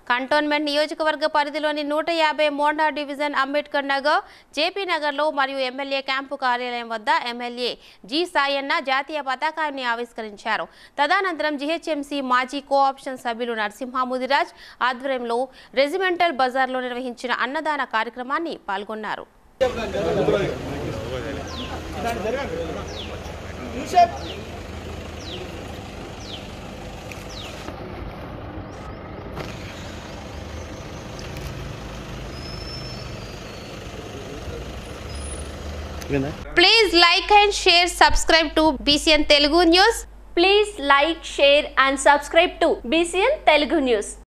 Cantonment నియోజకవర్గ పరిధిలోని 150 Monda division Ambedkar Nagar, JP నగర్లో మరియు ఎమ్మెల్యే క్యాంపు కార్యాలయం వద్ద ఎమ్మెల్యే జి సాయన్న జాతీయ పతాకాన్ని ఆవిష్కరించారు. తదనంతరం GHMC మాజీ కోఆప్షన్ సభ్యులు నరసింహ ముదిరాజ్ ఆధ్వర్యంలో రెజిమెంటల్ బజార్లో నిర్వహించిన అన్నదాన కార్యక్రమాన్ని పాల్గొన్నారు. Please like and share, subscribe to Bcn Telugu News. Please like, share and subscribe to Bcn Telugu News.